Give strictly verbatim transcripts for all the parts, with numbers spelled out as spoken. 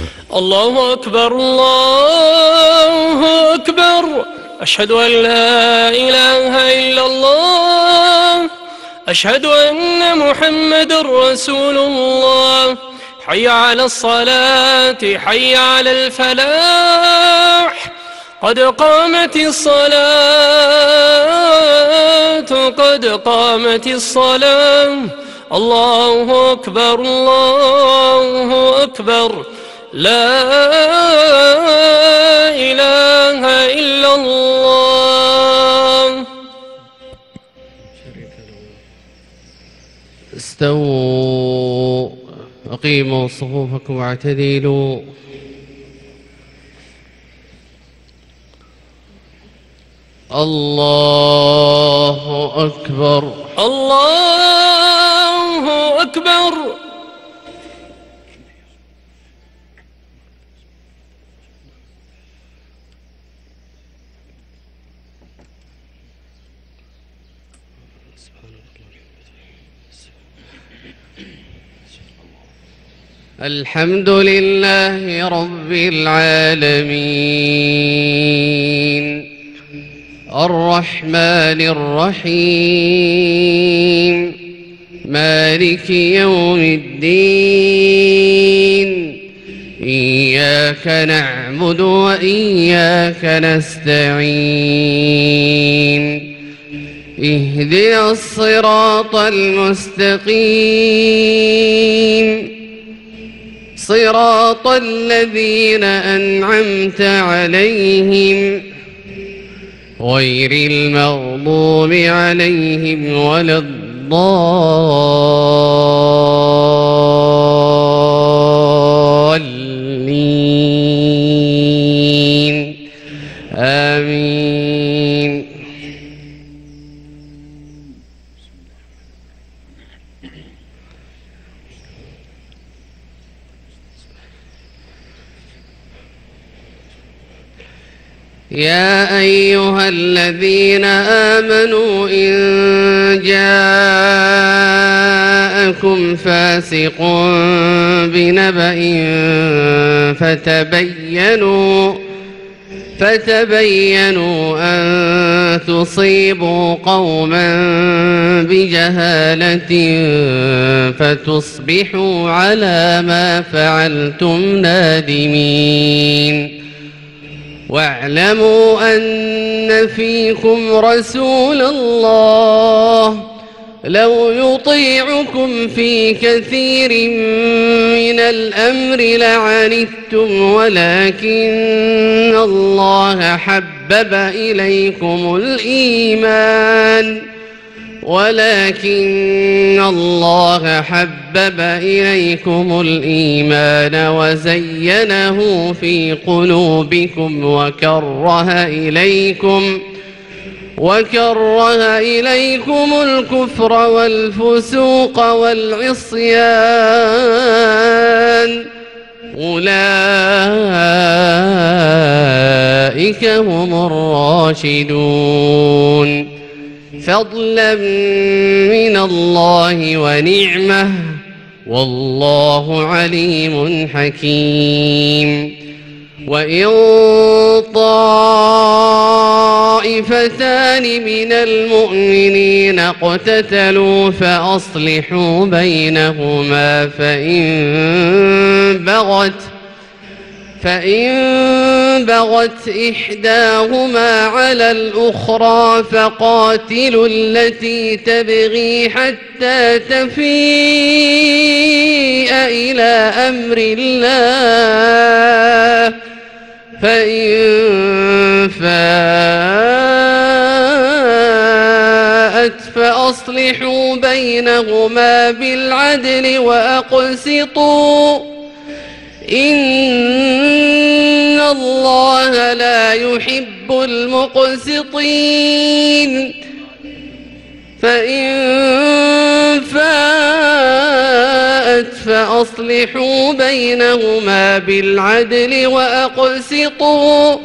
الله أكبر الله أكبر. أشهد أن لا إله إلا الله. أشهد أن محمد رسول الله. حي على الصلاة حي على الفلاح. قد قامت الصلاة قد قامت الصلاة. الله أكبر الله أكبر. لا إله إلا الله. استووا أقيموا صفوفكم واعتدلوا. الله أكبر الله أكبر. الحمد لله رب العالمين الرحمن الرحيم مالك يوم الدين. إياك نعبد وإياك نستعين. اهدنا الصراط المستقيم صراط الذين أنعمت عليهم غير المغضوب عليهم ولا الضالين آمين. يا أيها الذين آمنوا إن جاءكم فاسق بنبأ فتبينوا فتبينوا أن تصيبوا قوما بجهالة فتصبحوا على ما فعلتم نادمين. واعلموا أن فيكم رسول الله لو يطيعكم في كثير من الأمر لعنتم ولكن الله حبب إليكم الإيمان ولكن الله حبب إليكم الإيمان وزينه في قلوبكم وكره إليكم وكره إليكم الكفر والفسوق والعصيان أولئك هم الراشدون فضلا من الله ونعمة والله عليم حكيم. وإن طائفتان من المؤمنين اقتتلوا فأصلحوا بينهما فإن بغت فإن بغت إحداهما على الأخرى فقاتلوا التي تبغي حتى تفيء إلى أمر الله فإن فاءت فأصلحوا بينهما بالعدل وأقسطوا إن الله لا يحب المقسطين. فإن فاءت فأصلحوا بينهما بالعدل وأقسطوا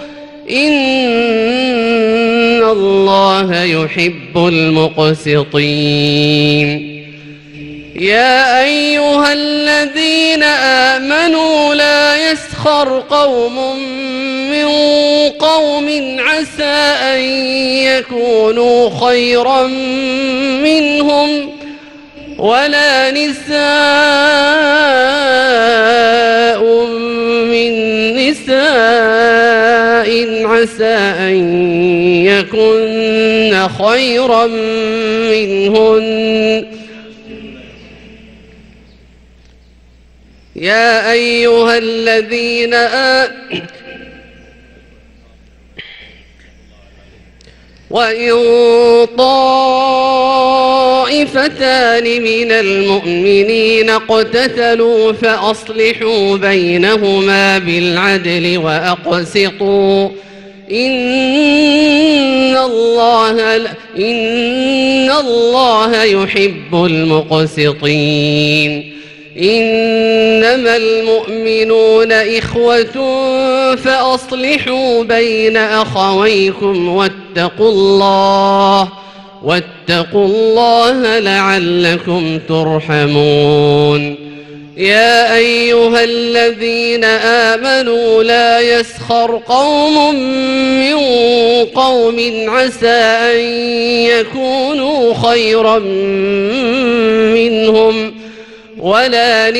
إن الله يحب المقسطين. يا أيها الذين آمنوا لا يسخر قوم من قوم عسى أن يكونوا خيرا منهم ولا نساء من نساء عسى أن يكن خيرا منهن يا أيها الذين آمنوا وإن طائفتان من المؤمنين اقتتلوا فأصلحوا بينهما بالعدل وأقسطوا إن الله إن الله يحب المقسطين إنما المؤمنون إخوة فأصلحوا بين أخويكم واتقوا الله واتقوا الله لعلكم ترحمون يا أيها الذين آمنوا لا يسخر قوم من قوم عسى أن يكونوا خيرا منهم ولا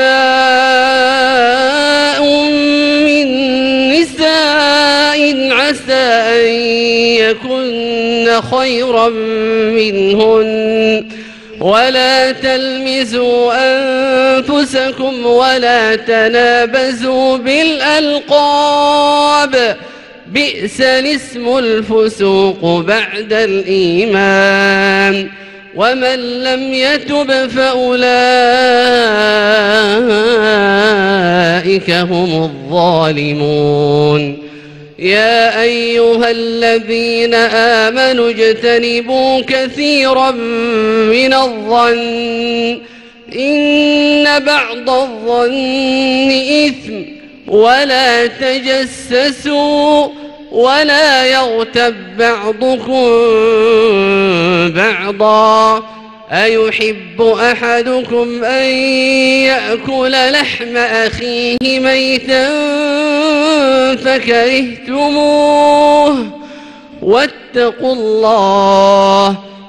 نساء من نساء عسى أن يكن خيرا منهن ولا تلمزوا أنفسكم ولا تنابزوا بالألقاب بئس الاسم الفسوق بعد الإيمان ومن لم يتب فأولئك هم الظالمون يا أيها الذين آمنوا اجتنبوا كثيرا من الظن إن بعض الظن إثم ولا تجسسوا ولا يغتب بعضكم بعضا أيحب أحدكم أن يأكل لحم أخيه ميتا فكرهتموه واتقوا الله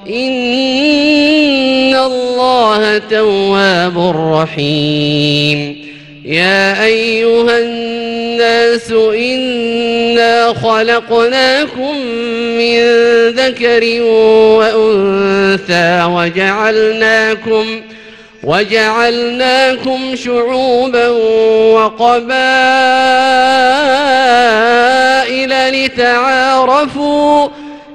إن الله تواب رحيم يا أيها الناس إنا خلقناكم من ذكر وأنثى وجعلناكم وجعلناكم شعوبا وقبائل لتعارفوا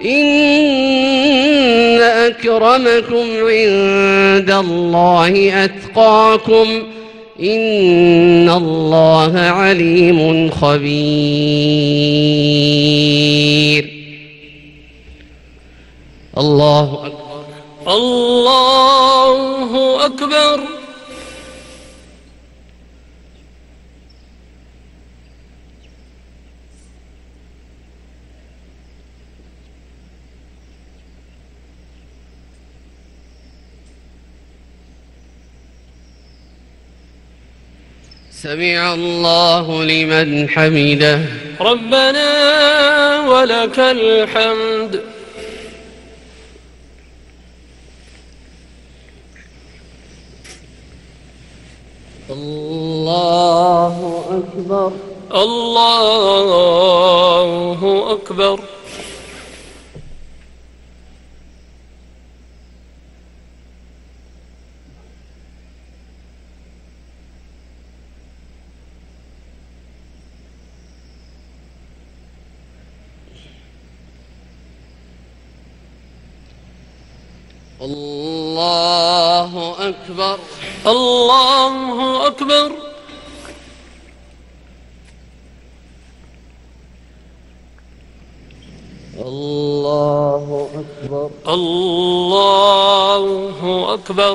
إن أكرمكم عند الله أتقاكم إن الله عليم خبير الله أكبر الله أكبر سمع الله لمن حمده ربنا ولك الحمد الله أكبر الله أكبر الله أكبر الله أكبر الله أكبر الله أكبر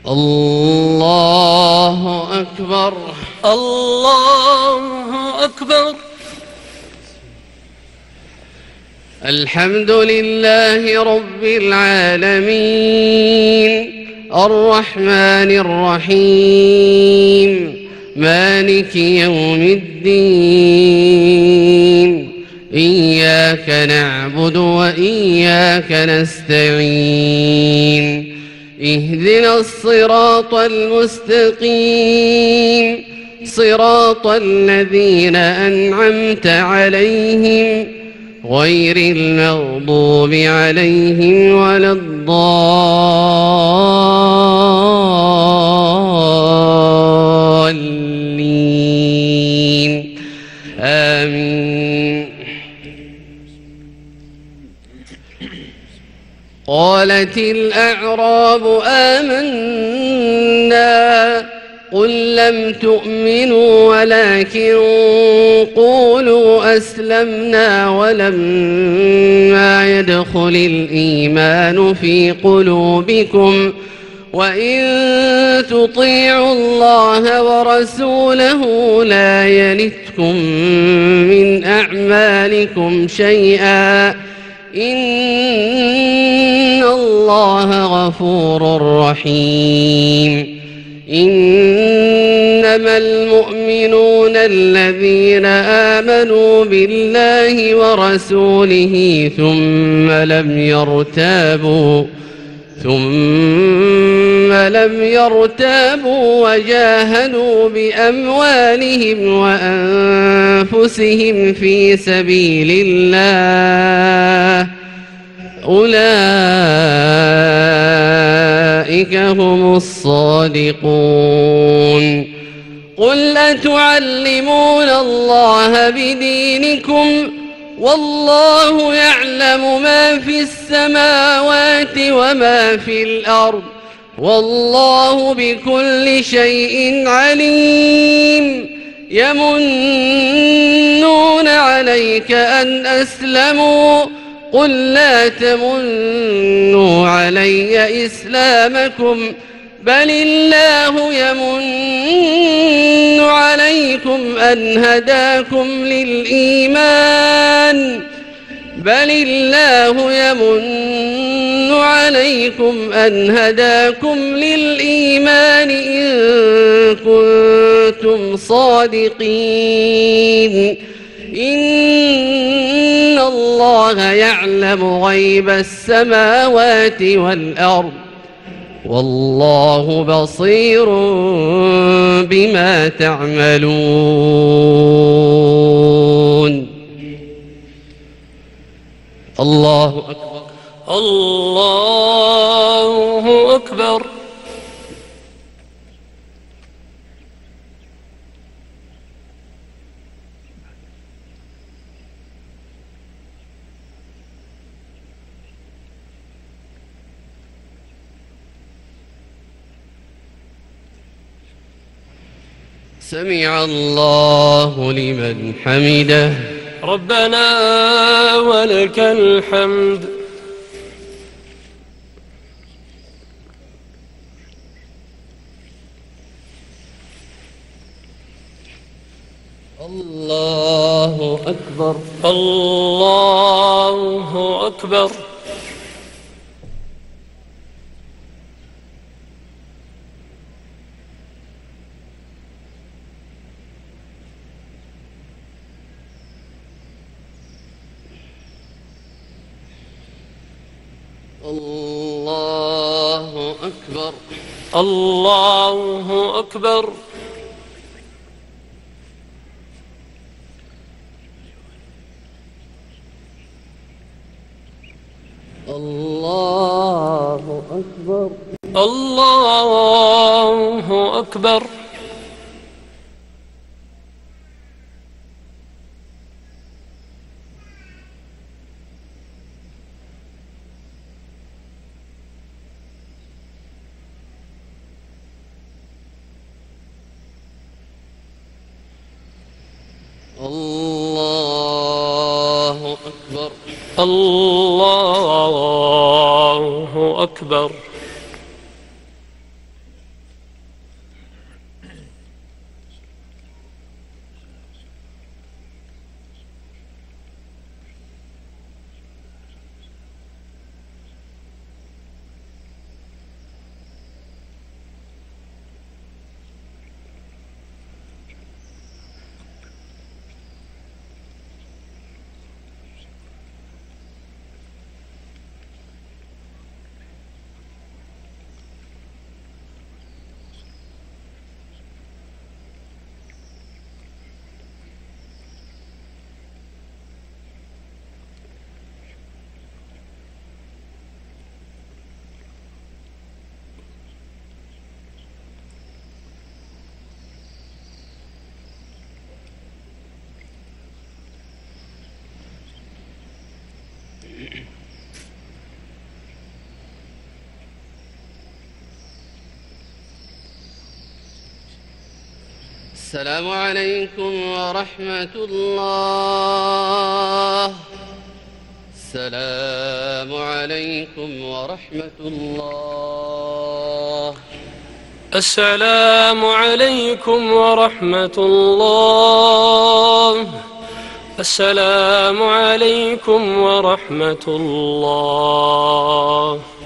الله أكبر. الله أكبر. الحمد لله رب العالمين الرحمن الرحيم مالك يوم الدين إياك نعبد وإياك نستعين اهدنا الصراط المستقيم صراط الذين أنعمت عليهم غير المغضوب عليهم ولا الضالين آمين. قالت الأعراب آمنا قل لم تؤمنوا ولكن قولوا أسلمنا ولما يدخل الإيمان في قلوبكم وإن تطيعوا الله ورسوله لا يلتكم من أعمالكم شيئا إن الله غفور رحيم. إنما المؤمنون الذين آمنوا بالله ورسوله ثم لم يرتابوا ثم لم يرتابوا وجاهدوا بأموالهم وأنفسهم في سبيل الله أولئك هم الصادقون. قل أتعلمون الله بدينكم والله يعلم ما في السماوات وما في الأرض والله بكل شيء عليم. يمنون عليك أن أسلموا قل لا تمنوا علي إسلامكم بل الله يمن عليكم أن هداكم للإيمان بل الله يمن عليكم أن هداكم للإيمان إن كنتم صادقين. إن الله يعلم غيب السماوات والأرض والله بصير بما تعملون. الله أكبر. الله أكبر. سمع الله لمن حمده. ربنا ولك الحمد. الله أكبر. الله أكبر. الله أكبر. الله أكبر. الله أكبر. الله أكبر. الله أكبر. الله أكبر. السلام عليكم ورحمة الله. السلام عليكم ورحمة الله. السلام عليكم ورحمة الله. السلام عليكم ورحمة الله.